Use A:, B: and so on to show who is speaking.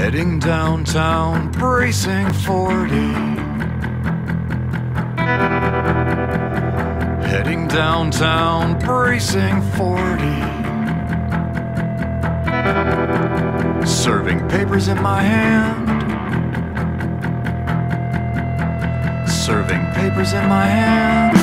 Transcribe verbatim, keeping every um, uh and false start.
A: Heading downtown, bracing forty. Heading downtown, bracing forty. Serving papers in my hand. Serving papers in my hand.